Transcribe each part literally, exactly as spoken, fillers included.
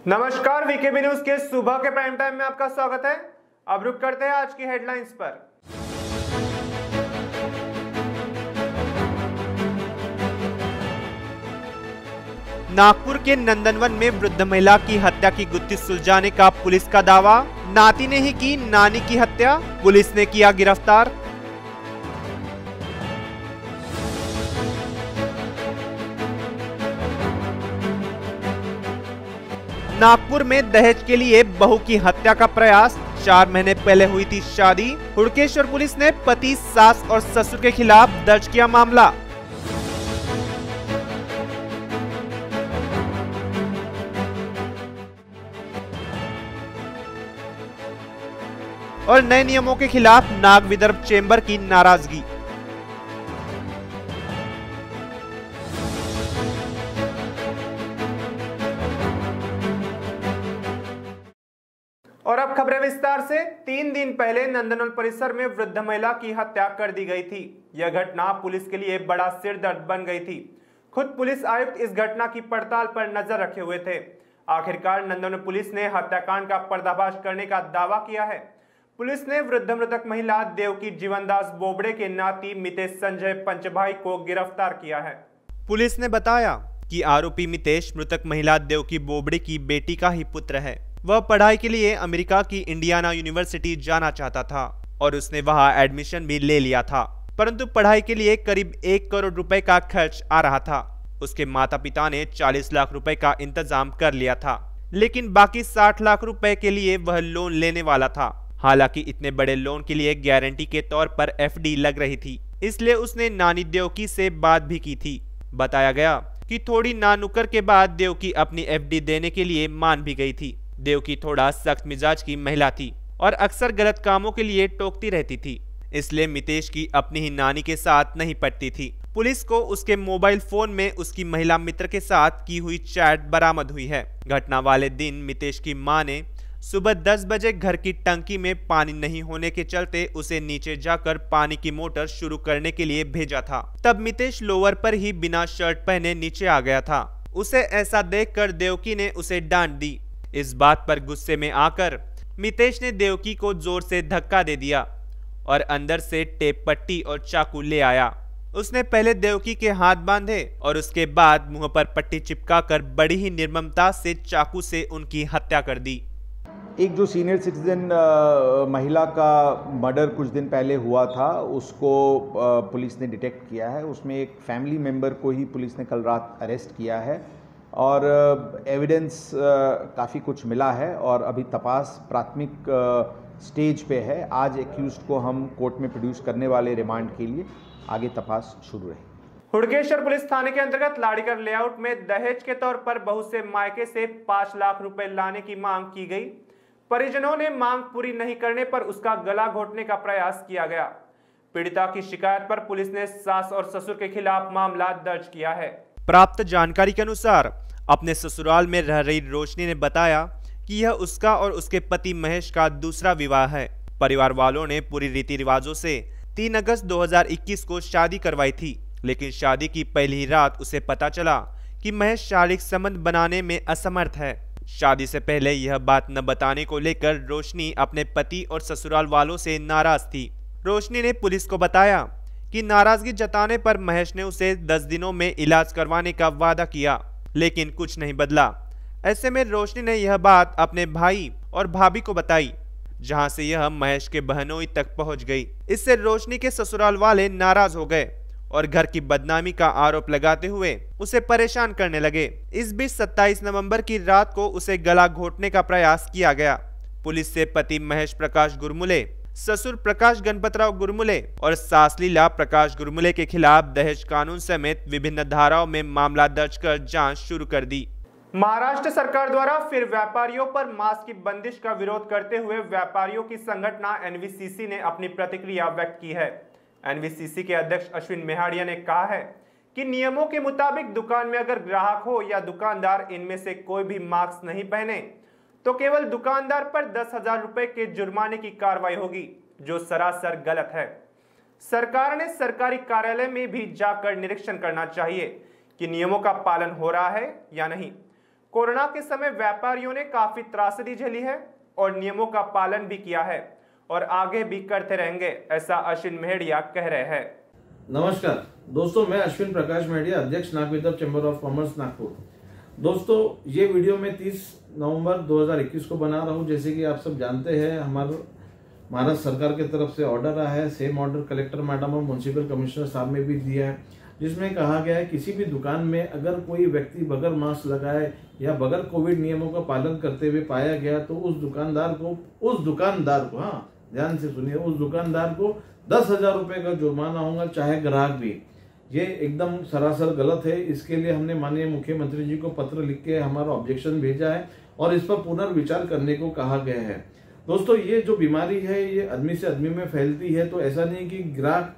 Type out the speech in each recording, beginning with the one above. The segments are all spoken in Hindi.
नमस्कार, वीकेबी न्यूज के सुबह के प्राइम टाइम में आपका स्वागत है। अब रुक करते हैं आज की हेडलाइंस पर। नागपुर के नंदनवन में वृद्ध महिला की हत्या की गुत्थी सुलझाने का पुलिस का दावा। नाती ने ही की नानी की हत्या, पुलिस ने किया गिरफ्तार। नागपुर में दहेज के लिए बहू की हत्या का प्रयास। चार महीने पहले हुई थी शादी। हुड़केश्वर पुलिस ने पति, सास और ससुर के खिलाफ दर्ज किया मामला। और नए नियमों के खिलाफ नाग विदर्भ चेंबर की नाराजगी। और अब खबरें विस्तार से। तीन दिन पहले नंदनवन परिसर में वृद्ध महिला की हत्या कर दी गई थी। यह घटना पुलिस के लिए बड़ा सिरदर्द बन गई थी। खुद पुलिस आयुक्त इस घटना की पड़ताल पर नजर रखे हुए थे। आखिरकार नंदनवन पुलिस ने हत्याकांड का पर्दाफाश करने का दावा किया है। पुलिस ने वृद्ध मृतक महिला देवकी जीवनदास बोबड़े के नाती मितेश संजय पंचभाई को गिरफ्तार किया है। पुलिस ने बताया कि आरोपी मितेश मृतक महिला देवकी बोबड़े की बेटी का ही पुत्र है। वह पढ़ाई के लिए अमेरिका की इंडियाना यूनिवर्सिटी जाना चाहता था और उसने वहां एडमिशन भी ले लिया था, परंतु पढ़ाई के लिए करीब एक करोड़ रुपए का खर्च आ रहा था। उसके माता पिता ने चालीस लाख रुपए का इंतजाम कर लिया था, लेकिन बाकी साठ लाख रुपए के लिए वह लोन लेने वाला था। हालांकि इतने बड़े लोन के लिए गारंटी के तौर पर एफ डी लग रही थी, इसलिए उसने नानी देवकी से बात भी की थी। बताया गया कि थोड़ी नानुकर के बाद देवकी अपनी एफ डी देने के लिए मान भी गई थी। देवकी थोड़ा सख्त मिजाज की महिला थी और अक्सर गलत कामों के लिए टोकती रहती थी, इसलिए मितेश की अपनी ही नानी के साथ नहीं पटती थी। पुलिस को उसके मोबाइल फोन में उसकी महिला मित्र के साथ की हुई चैट बरामद हुई है। घटना वाले दिन मितेश की मां ने सुबह दस बजे घर की टंकी में पानी नहीं होने के चलते उसे नीचे जाकर पानी की मोटर शुरू करने के लिए भेजा था। तब मितेश लोअर पर ही बिना शर्ट पहने नीचे आ गया था। उसे ऐसा देखकर देवकी ने उसे डांट दी। इस बात पर गुस्से में आकर मितेश ने देवकी को जोर से धक्का दे दिया और अंदर से टेप पट्टी और चाकू ले आया। उसने पहले देवकी के हाथ बांधे और उसके बाद मुंह पर पट्टी चिपकाकर बड़ी ही निर्ममता से चाकू से उनकी हत्या कर दी। एक जो सीनियर सिटीजन महिला का मर्डर कुछ दिन पहले हुआ था, उसको आ, पुलिस ने डिटेक्ट किया है। उसमें एक फैमिली मेंबर को ही पुलिस ने कल रात अरेस्ट किया है और एविडेंस काफ़ी कुछ मिला है और अभी तपास प्राथमिक स्टेज पे है। आज एक्यूज्ड को हम कोर्ट में प्रोड्यूस करने वाले रिमांड के लिए आगे तपास शुरू है। हुड़केश्वर पुलिस थाने के अंतर्गत लाड़ीकर लेआउट में दहेज के तौर पर बहू से मायके से पांच लाख रुपए लाने की मांग की गई। परिजनों ने मांग पूरी नहीं करने पर उसका गला घोटने का प्रयास किया गया। पीड़िता की शिकायत पर पुलिस ने सास और ससुर के खिलाफ मामला दर्ज किया है। प्राप्त जानकारी के अनुसार अपने ससुराल में रह रही रोशनी ने बताया कि यह उसका और उसके पति महेश का दूसरा विवाह है। परिवार वालों ने पूरी रीति रिवाजों से तीन अगस्त दो हज़ार इक्कीस को शादी करवाई थी, लेकिन शादी की पहली ही रात उसे पता चला कि महेश शारीरिक संबंध बनाने में असमर्थ है। शादी से पहले यह बात न बताने को लेकर रोशनी अपने पति और ससुराल वालों से नाराज थी। रोशनी ने पुलिस को बताया कि नाराजगी जताने पर महेश ने उसे दस दिनों में इलाज करवाने का वादा किया, लेकिन कुछ नहीं बदला। ऐसे में रोशनी ने यह बात अपने भाई और भाभी को बताई, जहां से यह महेश के बहनोई तक पहुंच गई। इससे रोशनी के ससुराल वाले नाराज हो गए और घर की बदनामी का आरोप लगाते हुए उसे परेशान करने लगे। इस बीच सत्ताईस नवंबर की रात को उसे गला घोटने का प्रयास किया गया। पुलिस से पति महेश प्रकाश गुरमुले, ससुर प्रकाश गणपतराव गुरमुले और सास लीला प्रकाश गुरमुले के खिलाफ दहेज कानून समेत विभिन्न धाराओं में मामला दर्ज कर जांच शुरू कर दी। महाराष्ट्र सरकार द्वारा फिर व्यापारियों पर मास्क की बंदिश का विरोध करते हुए व्यापारियों की संगठन एन वी सी सी ने अपनी प्रतिक्रिया व्यक्त की है। एन वी सी सी के अध्यक्ष अश्विन मेहाड़िया ने कहा है कि नियमों के मुताबिक दुकान में अगर ग्राहक हो या दुकानदार इनमें से कोई भी मास्क नहीं पहने तो केवल दुकानदार पर दस हजार रुपए के जुर्माने की कार्रवाई होगी, जो सरासर गलत है। सरकार ने सरकारी कार्यालय में भी जाकर निरीक्षण करना चाहिए कि नियमों का पालन हो रहा है या नहीं। कोरोना के समय व्यापारियों ने काफी त्रासदी झेली है और नियमों का पालन भी किया है और आगे भी करते रहेंगे, ऐसा अश्विन मेहड़िया कह रहे हैं। नमस्कार दोस्तों, मैं अश्विन प्रकाश मेहड़िया, अध्यक्ष Nagvidarbha chamber of commerce Nagpur. दोस्तों, ये वीडियो मैं तीस नवंबर दो हज़ार इक्कीस को बना रहा हूँ। जैसे कि आप सब जानते हैं, हमारे महाराष्ट्र सरकार की तरफ से ऑर्डर आया है। सेम ऑर्डर कलेक्टर मैडम और म्युनिसिपल कमिश्नर साहब ने भी दिया है, जिसमें कहा गया है किसी भी दुकान में अगर कोई व्यक्ति बगैर मास्क लगाए या बगैर कोविड नियमों का पालन करते हुए पाया गया तो उस दुकानदार को उस दुकानदार को हाँ ध्यान से सुनिए उस दुकानदार को दस हजार रुपए का जुर्माना होगा, चाहे ग्राहक भी। ये एकदम सरासर गलत है। इसके लिए हमने माननीय मुख्यमंत्री जी को पत्र लिख के हमारा ऑब्जेक्शन भेजा है और इस पर पुनर्विचार करने को कहा गया है। दोस्तों, ये जो बीमारी है ये आदमी से आदमी में फैलती है, तो ऐसा नहीं कि ग्राहक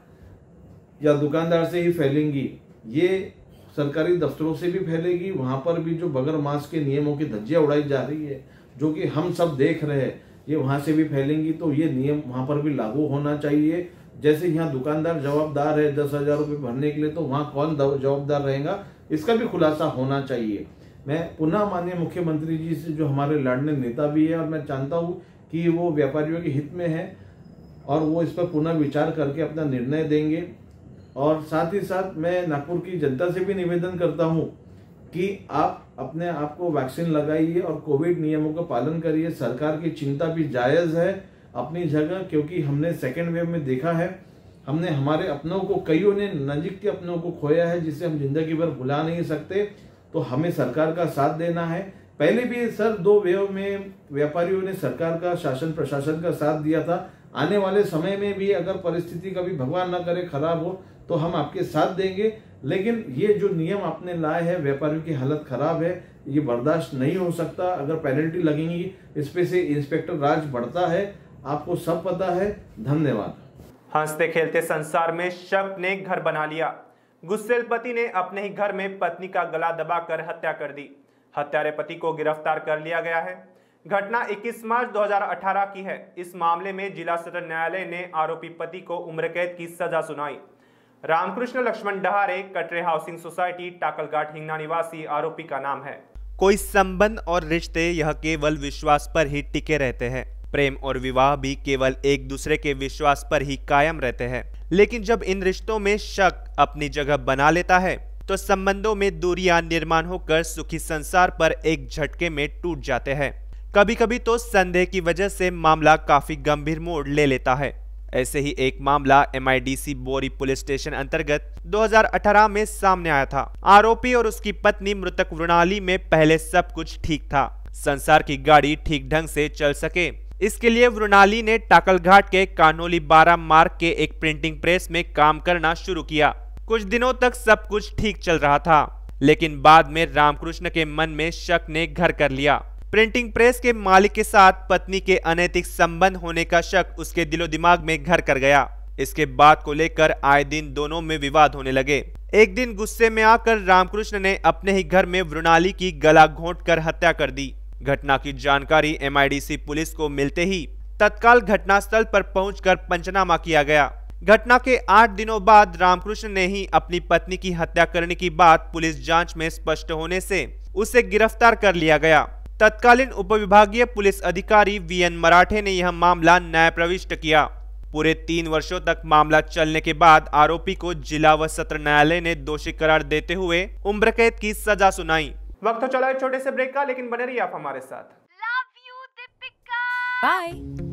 या दुकानदार से ही फैलेंगी, ये सरकारी दफ्तरों से भी फैलेगी। वहां पर भी जो बगैर मास्क के नियमों की धज्जियां उड़ाई जा रही है, जो कि हम सब देख रहे हैं, ये वहां से भी फैलेंगी। तो ये नियम वहां पर भी लागू होना चाहिए। जैसे यहाँ दुकानदार जवाबदार है दस हजार रुपये भरने के लिए, तो वहां कौन जवाबदार रहेगा, इसका भी खुलासा होना चाहिए। मैं पुनः माननीय मुख्यमंत्री जी से, जो हमारे लाडले नेता भी है, और मैं जानता हूँ कि वो व्यापारियों के हित में है और वो इस पर पुनः विचार करके अपना निर्णय देंगे। और साथ ही साथ मैं नागपुर की जनता से भी निवेदन करता हूं कि आप अपने आप को वैक्सीन लगाइए और कोविड नियमों का पालन करिए। सरकार की चिंता भी जायज है अपनी जगह, क्योंकि हमने सेकेंड वेव में देखा है, हमने हमारे अपनों को, कईयों ने नजीक के अपनों को खोया है, जिसे हम जिंदगी भर भुला नहीं सकते। तो हमें सरकार का साथ देना है। पहले भी सर दो वेव में व्यापारियों ने सरकार का, शासन प्रशासन का साथ दिया था। आने वाले समय में भी अगर परिस्थिति कभी भगवान न करे खराब हो तो हम आपके साथ देंगे। लेकिन ये जो नियम आपने लाए हैं, व्यापारियों की हालत खराब है, ये बर्दाश्त नहीं हो सकता। अगर पेनल्टी लगेंगी, इस पे से इंस्पेक्टर राज बढ़ता है, आपको सब पता है। धन्यवाद। हंसते खेलते संसार में शक ने घर बना लिया। गुस्सेल पति ने अपने ही घर में पत्नी का गला दबाकर हत्या कर दी। हत्यारे पति को गिरफ्तार कर लिया गया है। घटना इक्कीस मार्च दो हज़ार अठारह की है। इस मामले में जिला सत्र न्यायालय ने आरोपी पति को उम्र कैद की सजा सुनाई। रामकृष्ण लक्ष्मण डहारे, कटरे हाउसिंग सोसाइटी, टाकलघाट, हिंगना निवासी आरोपी का नाम है। कोई संबंध और रिश्ते यह केवल विश्वास पर ही टिके रहते हैं। प्रेम और विवाह भी केवल एक दूसरे के विश्वास पर ही कायम रहते हैं। लेकिन जब इन रिश्तों में शक अपनी जगह बना लेता है तो संबंधों में दूरियां निर्माण होकर सुखी संसार पर एक झटके में टूट जाते हैं। कभी कभी तो संदेह की वजह से मामला काफी गंभीर मोड़ ले लेता है। ऐसे ही एक मामला एम आई डी सी बोरी पुलिस स्टेशन अंतर्गत दो हज़ार अठारह में सामने आया था। आरोपी और उसकी पत्नी मृतक वृणाली में पहले सब कुछ ठीक था। संसार की गाड़ी ठीक ढंग से चल सके, इसके लिए वृणाली ने टाकलघाट के कानोली बारह मार्ग के एक प्रिंटिंग प्रेस में काम करना शुरू किया। कुछ दिनों तक सब कुछ ठीक चल रहा था, लेकिन बाद में रामकृष्ण के मन में शक ने घर कर लिया। प्रिंटिंग प्रेस के मालिक के साथ पत्नी के अनैतिक संबंध होने का शक उसके दिलो दिमाग में घर कर गया। इसके बात को लेकर आए दिन दोनों में विवाद होने लगे। एक दिन गुस्से में आकर रामकृष्ण ने अपने ही घर में वृणाली की गला घोंटकर हत्या कर दी। घटना की जानकारी M I D C police को मिलते ही तत्काल घटनास्थल पर पहुंचकर पंचनामा किया गया। घटना के आठ दिनों बाद रामकृष्ण ने ही अपनी पत्नी की हत्या करने की बात पुलिस जांच में स्पष्ट होने से उसे गिरफ्तार कर लिया गया। तत्कालीन उपविभागीय पुलिस अधिकारी वी एन मराठे ने यह मामला न्याय प्रविष्ट किया। पूरे तीन वर्षों तक मामला चलने के बाद आरोपी को जिला व सत्र न्यायालय ने दोषी करार देते हुए उम्र कैद की सजा सुनाई। वक्त तो चला एक छोटे से ब्रेक का, लेकिन बने रहिए आप हमारे साथ। Love you Deepika. बाय।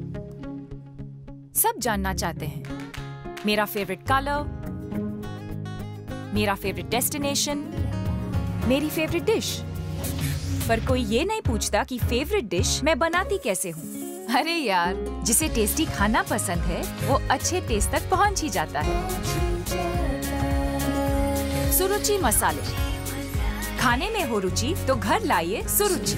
सब जानना चाहते हैं मेरा फेवरेट कलर, मेरा फेवरेट डेस्टिनेशन, मेरी फेवरेट डिश, पर कोई ये नहीं पूछता कि फेवरेट डिश मैं बनाती कैसे हूँ। अरे यार, जिसे टेस्टी खाना पसंद है वो अच्छे टेस्ट तक पहुँच ही जाता है। सुरुचि मसाले, खाने में हो रुचि तो घर लाइए सुरुचि।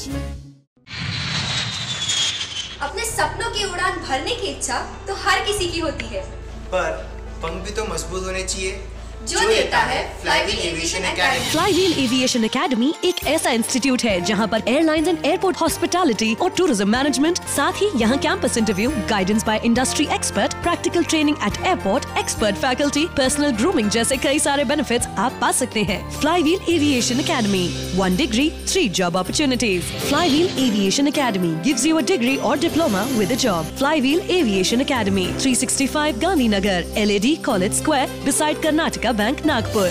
अपने सपनों की उड़ान भरने की इच्छा तो हर किसी की होती है, पर पंख भी तो मजबूत होने चाहिए। जो देता है flywheel aviation academy. Flywheel aviation academy एक ऐसा इंस्टीट्यूट है जहां पर एयरलाइंस एंड एयरपोर्ट हॉस्पिटैलिटी और टूरिज्म मैनेजमेंट, साथ ही यहां campus interview, guidance by industry expert, practical training at airport, expert faculty, personal grooming जैसे कई सारे बेनिफिट्स आप पा सकते हैं। Flywheel aviation academy, one degree three job opportunities. Flywheel aviation academy gives you a degree और diploma with a job. Flywheel aviation academy, three sixty five Gandhinagar, L A D college square, beside Karnataka bank, Nagpur.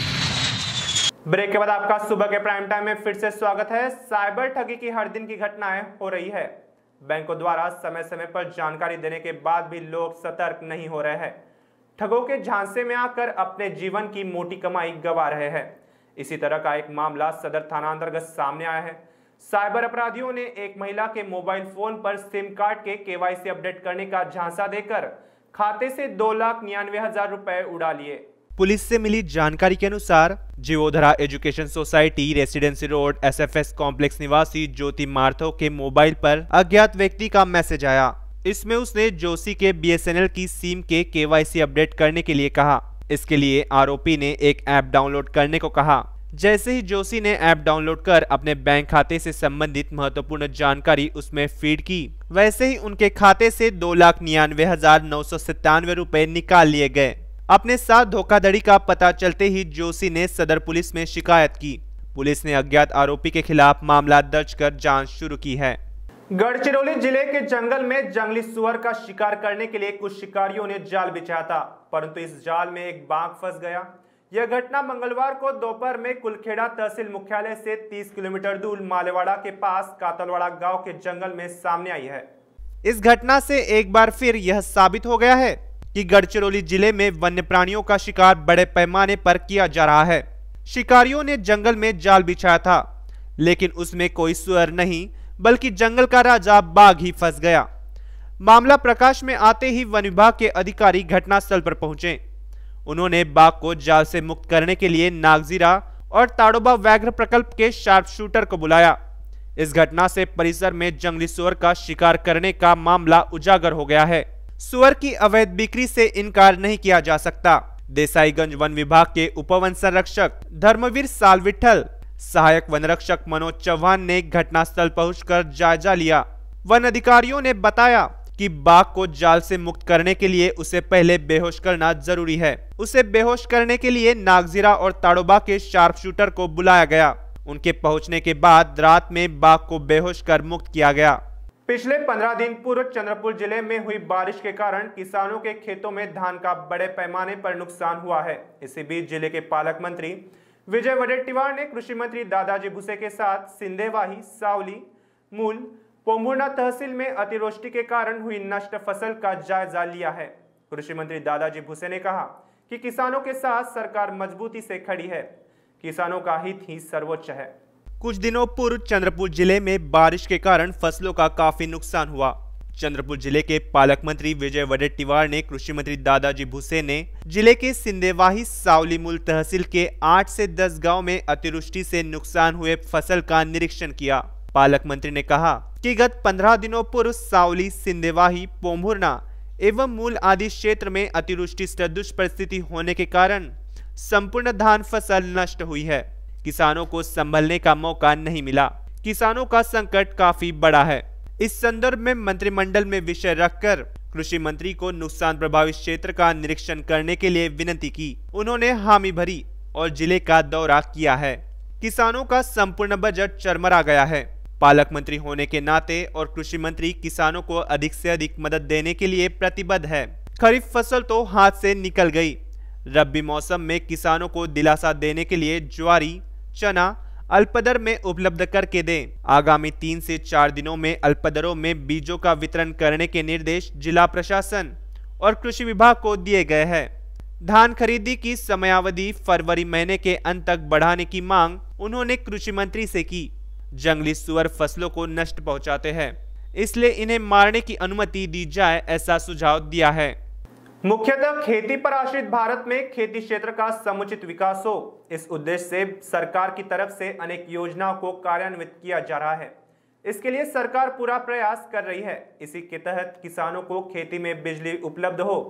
Break के बाद आपका सुबह के प्राइम टाइम में फिर से स्वागत है। साइबर ठगी की हर दिन की घटनाएं हो रही है। बैंकों द्वारा समय समय पर जानकारी देने के बाद भी लोग सतर्क नहीं हो रहे हैं। ठगों के झांसे में आकर अपने जीवन की मोटी कमाई गंवा रहे हैं। इसी तरह का एक मामला सदर थाना अंतर्गत सामने आया है। साइबर अपराधियों ने एक महिला के मोबाइल फोन पर सिम कार्ड के केवाईसी अपडेट करने का झांसा देकर खाते से दो लाख निन्यानवे हजार रुपए उड़ा लिए। पुलिस से मिली जानकारी के अनुसार Jivodhara education society residency road S F S complex निवासी ज्योति मार्थो के मोबाइल पर अज्ञात व्यक्ति का मैसेज आया। इसमें उसने जोशी के बी एस एन एल की सिम के केवाईसी अपडेट करने के लिए कहा। इसके लिए आरोपी ने एक ऐप डाउनलोड करने को कहा। जैसे ही जोशी ने ऐप डाउनलोड कर अपने बैंक खाते से संबंधित महत्वपूर्ण जानकारी उसमें फीड की, वैसे ही उनके खाते से दो लाख निन्यानवे हजार नौ सौ सत्तानवे रुपए निकाल लिए गए। अपने साथ धोखाधड़ी का पता चलते ही जोशी ने सदर पुलिस में शिकायत की। पुलिस ने अज्ञात आरोपी के खिलाफ मामला दर्ज कर जांच शुरू की है। गढ़चिरौली जिले के जंगल में जंगली सुअर का शिकार करने के लिए कुछ शिकारियों ने जाल बिछाया था, परंतु इस जाल में एक बाघ फंस गया। यह घटना मंगलवार को दोपहर में कुलखेड़ा तहसील मुख्यालय से तीस किलोमीटर दूर मालेवाड़ा के पास कातलवाड़ा गांव के जंगल में सामने आई है। इस घटना से एक बार फिर यह साबित हो गया है कि गढ़चिरौली जिले में वन्य प्राणियों का शिकार बड़े पैमाने पर किया जा रहा है। शिकारियों ने जंगल में जाल बिछाया था, लेकिन उसमें कोई सुअर नहीं बल्कि जंगल का राजा बाघ ही फंस गया। मामला प्रकाश में आते ही वन विभाग के अधिकारी घटनास्थल पर पहुंचे। उन्होंने बाघ को जाल से मुक्त करने के लिए नागजीरा और ताड़ोबा व्याघ्र प्रकल्प के शार्प शूटर को बुलाया। इस घटना से परिसर में जंगली सुअर का शिकार करने का मामला उजागर हो गया है। सुअर की अवैध बिक्री से इनकार नहीं किया जा सकता। देसाईगंज वन विभाग के उपवन संरक्षक धर्मवीर सालविठल, सहायक वन रक्षक मनोज चौहान ने घटनास्थल पहुंचकर जायजा लिया। वन अधिकारियों ने बताया कि बाघ को जाल से मुक्त करने के लिए उसे पहले बेहोश करना जरूरी है। उसे बेहोश करने के लिए नागजीरा और ताड़ोबा के शार्प शूटर को बुलाया गया। उनके पहुंचने के बाद रात में बाघ को बेहोश कर मुक्त किया गया। पिछले पंद्रह दिन पूर्व चंद्रपुर जिले में हुई बारिश के कारण किसानों के खेतों में धान का बड़े पैमाने पर नुकसान हुआ है। इसी बीच जिले के पालक मंत्री विजय वडेट्टीवार ने कृषि मंत्री दादाजी भुसे के साथ सिंदेवाही, सावली, मूल, पोम्भुरना तहसील में अतिवृष्टि के कारण हुई नष्ट फसल का जायजा लिया है। कृषि मंत्री दादाजी भुसे ने कहा कि किसानों के साथ सरकार मजबूती से खड़ी है। किसानों का हित ही सर्वोच्च है। कुछ दिनों पूर्व चंद्रपुर जिले में बारिश के कारण फसलों का काफी नुकसान हुआ। चंद्रपुर जिले के पालक मंत्री विजय वडेट्टीवार ने कृषि मंत्री दादाजी भुसे ने जिले के सिंदेवाही, सावली, मूल तहसील के आठ से दस गांव में अतिवृष्टि से नुकसान हुए फसल का निरीक्षण किया। पालक मंत्री ने कहा कि गत पंद्रह दिनों पूर्व सावली, सिंदेवाही, पोम्भुरना एवं मूल आदि क्षेत्र में अतिवृष्टि सदृश परिस्थिति होने के कारण संपूर्ण धान फसल नष्ट हुई है। किसानों को संभलने का मौका नहीं मिला। किसानों का संकट काफी बड़ा है। इस संदर्भ में मंत्रिमंडल में विषय रखकर कृषि मंत्री को नुकसान प्रभावित क्षेत्र का निरीक्षण करने के लिए विनती की। उन्होंने हामी भरी और जिले का दौरा किया है। किसानों का संपूर्ण बजट चरमरा गया है। पालक मंत्री होने के नाते और कृषि मंत्री किसानों को अधिक से अधिक मदद देने के लिए प्रतिबद्ध है। खरीफ फसल तो हाथ से निकल गई। रबी मौसम में किसानों को दिलासा देने के लिए ज्वारी, चना अल्पदर में उपलब्ध करके दें। आगामी तीन से चार दिनों में अल्पदरों में बीजों का वितरण करने के निर्देश जिला प्रशासन और कृषि विभाग को दिए गए हैं। धान खरीदी की समयावधि फरवरी महीने के अंत तक बढ़ाने की मांग उन्होंने कृषि मंत्री से की। जंगली सुअर फसलों को नष्ट पहुंचाते हैं, इसलिए इन्हें मारने की अनुमति दी जाए, ऐसा सुझाव दिया है। मुख्यतः खेती पर आश्रित भारत में खेती क्षेत्र का समुचित विकास हो, इस उद्देश्य से सरकार की तरफ से अनेक योजनाओं को कार्यान्वित किया जा रहा है। इसके लिए सरकार पूरा प्रयास कर रही है। इसी के तहत किसानों को खेती में बिजली उपलब्ध हो,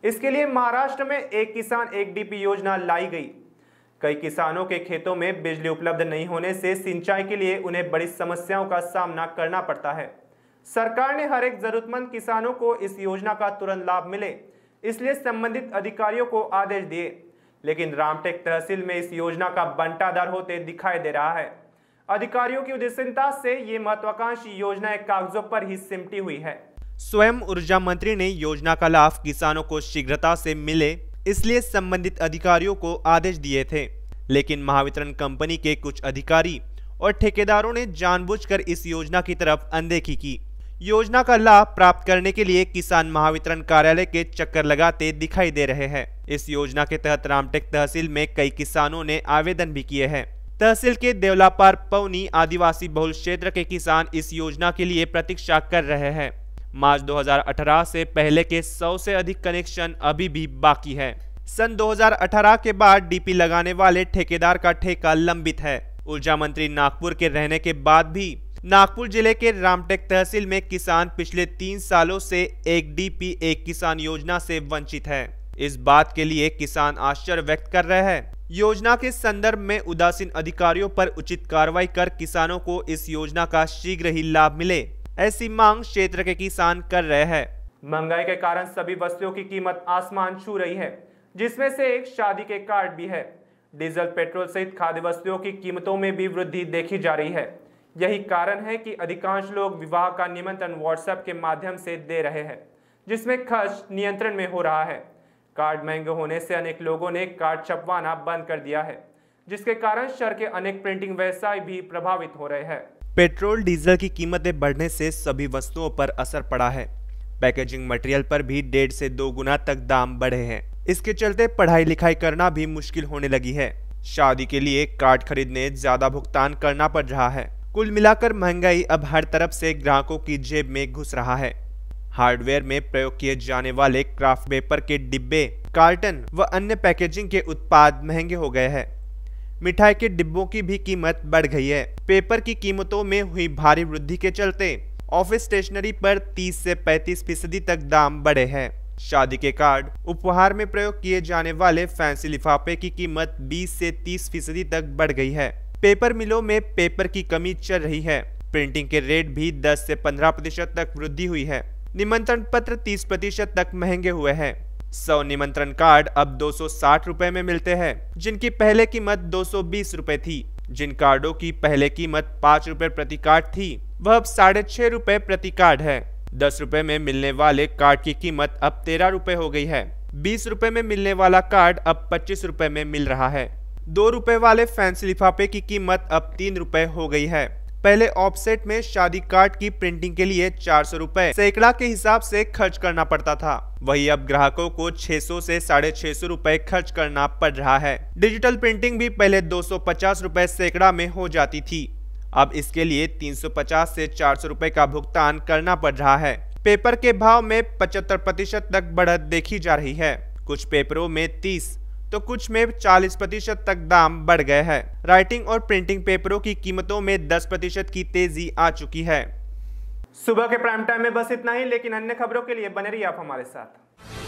इसके लिए महाराष्ट्र में एक किसान एक डीपी योजना लाई गई। कई किसानों के खेतों में बिजली उपलब्ध नहीं होने से सिंचाई के लिए उन्हें बड़ी समस्याओं का सामना करना पड़ता है। सरकार ने हर एक जरूरतमंद किसानों को इस योजना का तुरंत लाभ मिले, इसलिए संबंधित अधिकारियों को आदेश दिए, लेकिन रामटेक तहसील में इस योजना का बंटाधार होते दिखाई दे रहा है। अधिकारियों की उदासीनता से ये महत्वाकांक्षी योजना कागजों पर ही सिमटी हुई है। स्वयं ऊर्जा मंत्री ने योजना का लाभ किसानों को शीघ्रता से मिले, इसलिए संबंधित अधिकारियों को आदेश दिए थे, लेकिन महावितरण कंपनी के कुछ अधिकारी और ठेकेदारों ने जानबूझकर इस योजना की तरफ अनदेखी की। योजना का लाभ प्राप्त करने के लिए किसान महावितरण कार्यालय के चक्कर लगाते दिखाई दे रहे हैं। इस योजना के तहत रामटेक तहसील में कई किसानों ने आवेदन भी किए हैं। तहसील के देवलापार पवनी आदिवासी बहुल क्षेत्र के किसान इस योजना के लिए प्रतीक्षा कर रहे हैं। मार्च दो हज़ार अठारह से पहले के सौ से अधिक कनेक्शन अभी भी बाकी है। सन दो हज़ार अठारह के बाद डीपी लगाने वाले ठेकेदार का ठेका लंबित है। ऊर्जा मंत्री नागपुर के रहने के बाद भी नागपुर जिले के रामटेक तहसील में किसान पिछले तीन सालों से एक डीपी एक किसान योजना से वंचित है। इस बात के लिए किसान आश्चर्य व्यक्त कर रहे हैं। योजना के संदर्भ में उदासीन अधिकारियों पर उचित कार्रवाई कर किसानों को इस योजना का शीघ्र ही लाभ मिले, ऐसी मांग क्षेत्र के किसान कर रहे हैं। महंगाई के कारण सभी वस्तुओं की कीमत आसमान छू रही है, जिसमें से एक शादी के कार्ड भी है। डीजल, पेट्रोल सहित खाद्य वस्तुओं की कीमतों में भी वृद्धि देखी जा रही है। यही कारण है कि अधिकांश लोग विवाह का निमंत्रण व्हाट्सएप के माध्यम से दे रहे हैं, जिसमें खर्च नियंत्रण में हो रहा है। कार्ड महंगे होने से अनेक लोगों ने कार्ड छपवाना बंद कर दिया है, जिसके कारण शहर के अनेक प्रिंटिंग व्यवसाय भी प्रभावित हो रहे हैं। पेट्रोल डीजल की कीमतें बढ़ने से सभी वस्तुओं पर असर पड़ा है। पैकेजिंग मटेरियल पर भी डेढ़ से दो गुना तक दाम बढ़े हैं। इसके चलते पढ़ाई लिखाई करना भी मुश्किल होने लगी है। शादी के लिए कार्ड खरीदने ज्यादा भुगतान करना पड़ रहा है। कुल मिलाकर महंगाई अब हर तरफ से ग्राहकों की जेब में घुस रहा है। हार्डवेयर में प्रयोग किए जाने वाले क्राफ्ट पेपर के डिब्बे, कार्टन व अन्य पैकेजिंग के उत्पाद महंगे हो गए हैं। मिठाई के डिब्बों की भी कीमत बढ़ गई है। पेपर की कीमतों में हुई भारी वृद्धि के चलते ऑफिस स्टेशनरी पर तीस से पैंतीस फीसदी तक दाम बढ़े हैं। शादी के कार्ड, उपहार में प्रयोग किए जाने वाले फैंसी लिफाफे की कीमत बीस से तीस फीसदी तक बढ़ गई है। पेपर मिलों में पेपर की कमी चल रही है। प्रिंटिंग के रेट भी दस से पंद्रह प्रतिशत तक वृद्धि हुई है। निमंत्रण पत्र तीस प्रतिशत तक महंगे हुए हैं। सौ निमंत्रण कार्ड अब दो सौ साठ रुपए में मिलते हैं, जिनकी पहले कीमत दो सौ बीस रुपए थी। जिन कार्डों की पहले कीमत पाँच रुपए प्रति कार्ड थी, वह अब साढ़े छह रुपए प्रति कार्ड है। दस रुपए में मिलने वाले कार्ड की कीमत अब तेरह रुपए हो गई है। बीस रुपए में मिलने वाला कार्ड अब पच्चीस रुपए में मिल रहा है। दो रुपए वाले फैंसी लिफाफे की कीमत अब तीन रुपए हो गई है। पहले ऑफसेट में शादी कार्ड की प्रिंटिंग के लिए चार सौ रुपए सैकड़ा के हिसाब से खर्च करना पड़ता था, वही अब ग्राहकों को छह सौ से साढ़े छह सौ रुपए खर्च करना पड़ रहा है। डिजिटल प्रिंटिंग भी पहले दो सौ पचास रुपए सैकड़ा में हो जाती थी, अब इसके लिए तीन सौ पचास से चार सौ रुपए का भुगतान करना पड़ रहा है। पेपर के भाव में पचहत्तर प्रतिशत तक बढ़त देखी जा रही है। कुछ पेपरों में तीस तो कुछ में चालीस प्रतिशत तक दाम बढ़ गए हैं। राइटिंग और प्रिंटिंग पेपरों की कीमतों में दस प्रतिशत की तेजी आ चुकी है। सुबह के प्राइम टाइम में बस इतना ही, लेकिन अन्य खबरों के लिए बने रहिए आप हमारे साथ।